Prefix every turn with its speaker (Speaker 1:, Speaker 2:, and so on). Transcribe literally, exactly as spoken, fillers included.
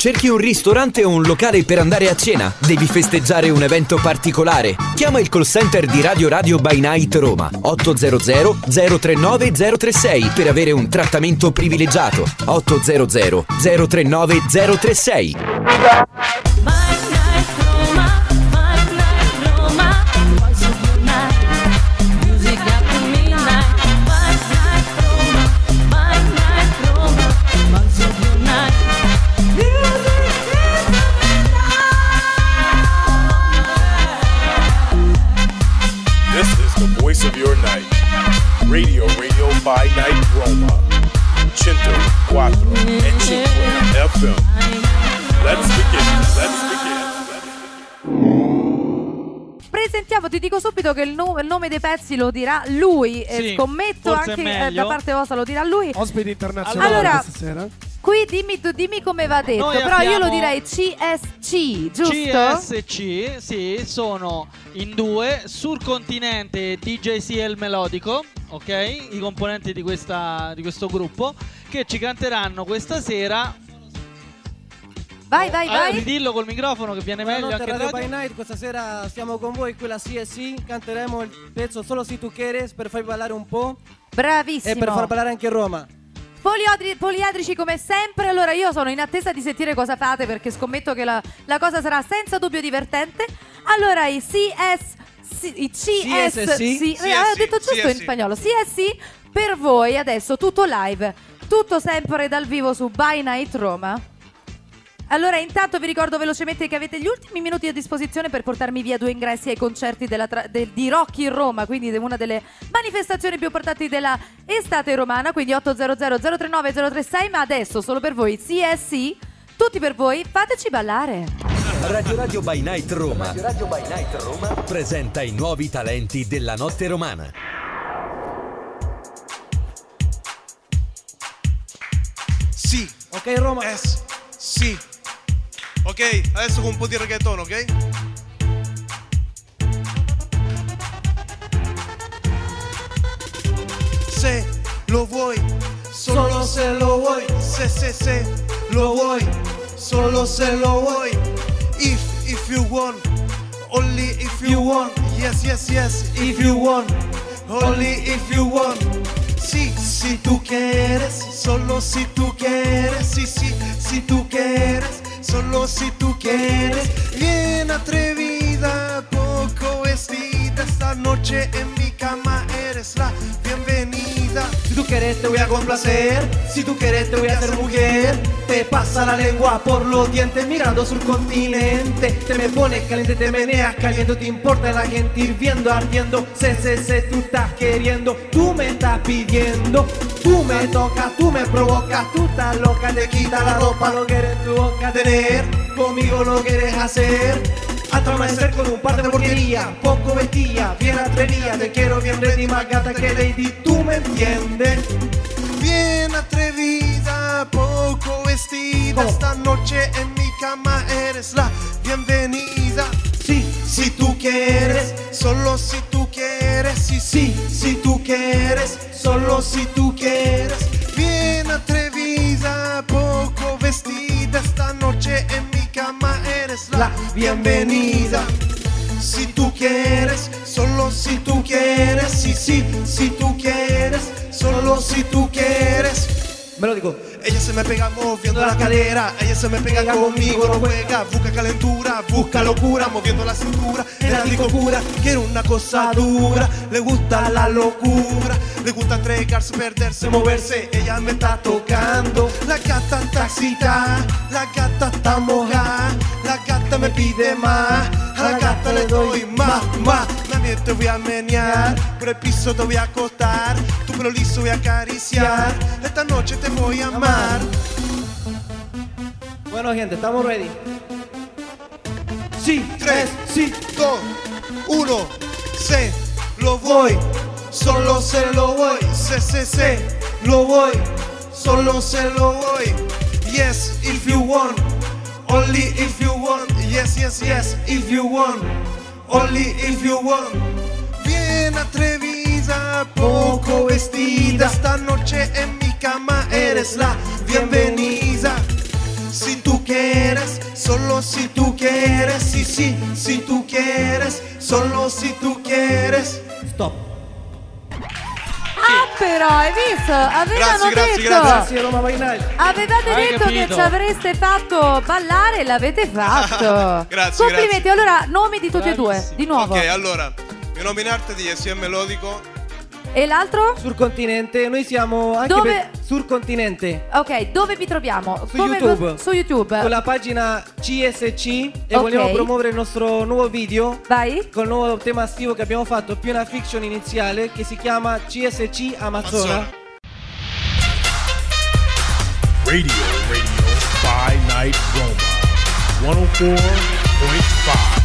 Speaker 1: Cerchi un ristorante o un locale per andare a cena? Devi festeggiare un evento particolare? Chiama il call center di Radio Radio by Night Roma otto zero zero zero tre nove zero tre sei per avere un trattamento privilegiato. otto zero zero zero tre nove zero tre sei.
Speaker 2: Of your night, Radio Radio by Night Roma, centoquattro e cinque F M. Let's begin, let's begin.
Speaker 3: Presentiamo, ti dico subito che il, no- il nome dei pezzi lo dirà lui e
Speaker 4: sì,
Speaker 3: scommetto anche eh, da parte vostra lo dirà lui.
Speaker 5: Ospite internazionale
Speaker 3: allora,
Speaker 5: questa sera.
Speaker 3: Qui dimmi, tu, dimmi come va detto.
Speaker 4: Noi
Speaker 3: però
Speaker 4: abbiamo
Speaker 3: io lo direi C S C, giusto?
Speaker 4: C S C, sì, sono in due, Sur Continente D J C El Melodico, ok? I componenti di, questa, di questo gruppo che ci canteranno questa sera.
Speaker 3: Vai, vai,
Speaker 4: allora,
Speaker 3: vai.
Speaker 4: ridillo col microfono che viene meglio anche
Speaker 6: Radio
Speaker 4: radio.
Speaker 6: by Night, questa sera stiamo con voi qui la C S C, canteremo il pezzo Solo Si Tu Quieres per farvi ballare un po'.
Speaker 3: Bravissimo.
Speaker 6: E per far ballare anche Roma.
Speaker 3: Poliodri- poliedrici come sempre. Allora io sono in attesa di sentire cosa fate, perché scommetto che la, la cosa sarà senza dubbio divertente. Allora i C S C, i C S C, eh, ho detto giusto in spagnolo, C S C per voi adesso tutto live, tutto sempre dal vivo su By Night Roma. Allora intanto vi ricordo velocemente che avete gli ultimi minuti a disposizione per portarmi via due ingressi ai concerti della tra- de- di Rock in Roma, quindi una delle manifestazioni più importanti della estate romana, quindi otto zero zero zero tre nove zero tre sei, ma adesso solo per voi C S C, tutti per voi, fateci ballare.
Speaker 1: Radio Radio by Night Roma, Radio Radio by Night Roma presenta i nuovi talenti della notte romana.
Speaker 7: Sì,
Speaker 6: ok Roma.
Speaker 7: S, sì. Ok, adesso con un po' di reggaeton, ok? Se lo vuoi, solo se lo vuoi. Se, se, se lo vuoi, solo se lo vuoi. If, if you want, only if you want. Yes, yes, yes, if you want, only if you want. Sí, si tú quieres, solo si tú quieres. Sí, sí, si tú quieres, solo si tú quieres. Bien atrevida, poco vestida, esta noche en mi cama eres la bienvenida.
Speaker 6: Si tú quieres te voy a complacer, si tú quieres te voy a hacer mujer. Te pasa la lengua por los dientes mirando sur continente. Te me pones caliente, te meneas caliente, te importa la gente hirviendo, ardiendo. Se, se, se, tú estás queriendo, tú me estás pidiendo. Tú me tocas, tú me provocas, tú estás loca, te quita la ropa, lo quieres en tu boca tener, conmigo lo quieres hacer. Hasta amanecer con un par de porquería, poco vestida, bien atrevida. Te quiero bien ready, más gata que Lady, tú me entiendes.
Speaker 7: Bien atrevida, poco vestida,
Speaker 6: ¿cómo?
Speaker 7: Esta noche en mi cama eres la bienvenida.
Speaker 6: Sí,
Speaker 7: si tú quieres, solo si tú quieres. Sí, sí, si tú quieres, solo si tú quieres. Bien atrevida, poco vestida, esta noche en mi cama eres la,
Speaker 6: la bienvenida.
Speaker 7: Si tú quieres, solo si tú quieres. Sí, sí, si tú quieres, solo si tú quieres.
Speaker 6: Me lo digo.
Speaker 7: Ella se me pega moviendo la cadera, ella se me pega conmigo, no juega, busca calentura, busca locura, moviendo la cintura, en la disco cura, quiere una cosa dura, le gusta la locura, le gusta entregarse, perderse, moverse, ella me está tocando, la gata está excitada, la gata está mojada, la gata me pide más, a la gata le doy más, más, también te voy a menear, por el piso te voy a acostar, tu pelo liso voy a acariciar, esta noche te voy a amar.
Speaker 6: Bueno gente, estamos ready.
Speaker 7: Sí, tres, sí, dos, uno, se lo voy, solo se lo voy, se, se, se, lo voy, solo se lo voy. Yes, if you want, only if you want. Yes, yes, yes, if you want, only if you want. Bien atrevida, poco vestida, esta noche en mi cama eres la bienvenida. si tú quieres, solo si tú quieres, sí, sí, si tú quieres, solo si tú quieres.
Speaker 6: Stop.
Speaker 3: Ah, però, hai visto? Avevano
Speaker 7: Grazie, grazie,
Speaker 3: detto.
Speaker 7: grazie.
Speaker 6: Grazie Roma by Night.
Speaker 3: Avevate
Speaker 4: Hai
Speaker 3: detto che
Speaker 4: capito?
Speaker 3: ci avreste fatto ballare e l'avete fatto.
Speaker 7: Grazie,
Speaker 3: Complimenti.
Speaker 7: grazie.
Speaker 3: Allora, nomi di tutti e due,
Speaker 4: Bravissimo.
Speaker 3: di nuovo.
Speaker 7: Ok, allora, mio nome in arte di S M Melodico.
Speaker 3: E l'altro?
Speaker 6: Sul continente, noi siamo anche
Speaker 3: Dove-
Speaker 6: per- sul continente.
Speaker 3: Ok, dove vi troviamo?
Speaker 6: Su
Speaker 3: Come-
Speaker 6: YouTube.
Speaker 3: Su YouTube.
Speaker 6: Con la pagina C S C e
Speaker 3: Ok.
Speaker 6: vogliamo promuovere il nostro nuovo video
Speaker 3: Vai.
Speaker 6: con il nuovo tema estivo che abbiamo fatto, più una fiction iniziale che si chiama C S C Amazzona.
Speaker 7: Amazzona.
Speaker 2: Radio, Radio by Night Roma. one oh four point five